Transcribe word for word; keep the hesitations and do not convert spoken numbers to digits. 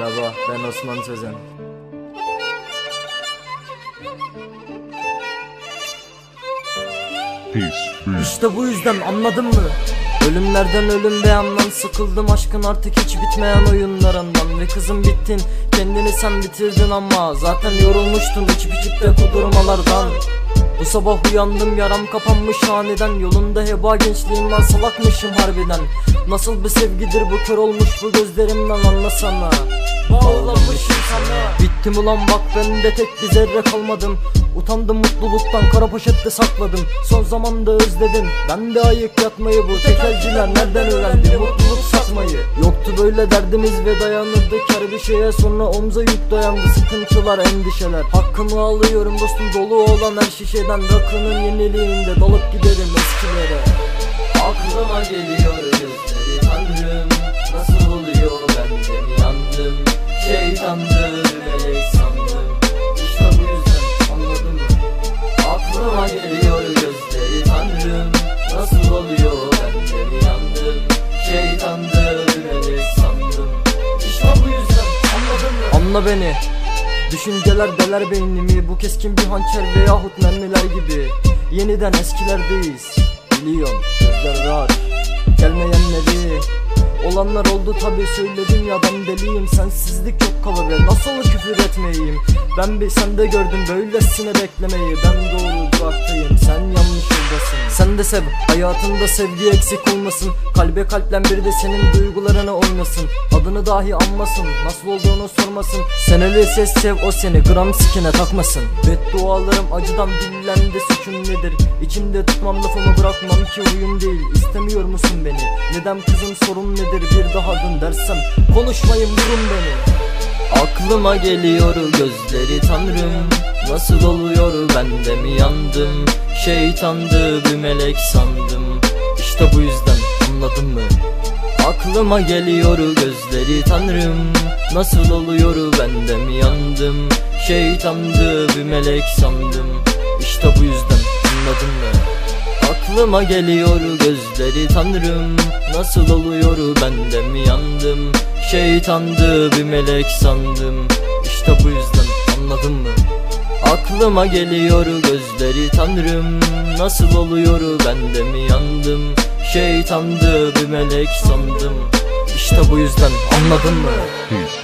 Merhaba, ben Osman Sözen. İşte bu yüzden, anladın mı? Ölümlerden ölüm beğenmem, sıkıldım aşkın artık hiç bitmeyen oyunlarından. Ve kızım bittin, kendini sen bitirdin ama zaten yorulmuştun içip içip de kudurmalardan. Bu sabah uyandım, yaram kapanmış aniden. Yolunda heba gençliğim, ben salakmışım harbiden. Nasıl bir sevgidir bu, kör olmuş bu gözlerimden, anlasana. Bağlamışım sana. Bittim ulan bak, ben de tek bir zerre kalmadım. Utandım mutluluktan, kara poşette sakladım. Son zamanda özledim, ben de ayık yatmayı. Bu tekelciler nereden öğrendi mutluluk satmayı? Yoktu böyle derdimiz ve dayanırdık her bir şeye. Sonra omza yük dayandı, sıkıntılar, endişeler. Hakkımı alıyorum dostum, dolu olan her şişeden. Rakının yeniliğinde dalıp giderim eskilere. Aklıma geliyor gözleri tanrım, nasıl oluyor ben de mi yandım? Şeytandır melek sandım, İşte bu yüzden, anladın mı? Aklıma geliyor gözleri tanrım, nasıl oluyor ben de mi yandım? Şeytandır melek sandım, İşte bu yüzden, anladın mı? Anla beni. Düşünceler deler beynimi, bu keskin bir hançer veyahut mermiler gibi. Yeniden eskilerdeyiz, biliyorum gözler rahat, gelmeyenleri. Olanlar oldu tabi, söyledim ya ben deliyim. Sensizlik yok kalı ve nasıl küfür etmeyeyim. Ben bir sende gördüm böylesine beklemeyi. Ben doğru duraktayım, sen yanlış yoldasın. Sen de sev, hayatında sevgi eksik olmasın. Kalbe kalplen bir de senin duygularına oynasın. Adını dahi anmasın, nasıl olduğunu sormasın. Sen öyleyse sev, o seni gram sikine takmasın. Beddualarım acıdan dillendi, suçun nedir? İçimde tutmam, lafımı bırakmam ki huyum değil. İstemiyor musun beni? Neden kızım, sorun nedir? Bir daha dön dersem konuşmayın, vurun beni. Aklıma geliyor gözleri tanrım, nasıl oluyor ben de mi yandım? Şeytandı bir melek sandım, İşte bu yüzden, anladın mı? Aklıma geliyor gözleri tanrım, nasıl oluyor ben de mi yandım? Şeytandı bir melek sandım, İşte bu yüzden, anladın mı? Aklıma geliyor gözleri tanrım, nasıl oluyor ben de mi yandım? Şeytandı bir melek sandım, İşte bu yüzden, anladın mı? Aklıma geliyor gözleri tanrım, nasıl oluyor ben de mi yandım? Şeytandı bir melek sandım, İşte bu yüzden, anladın mı?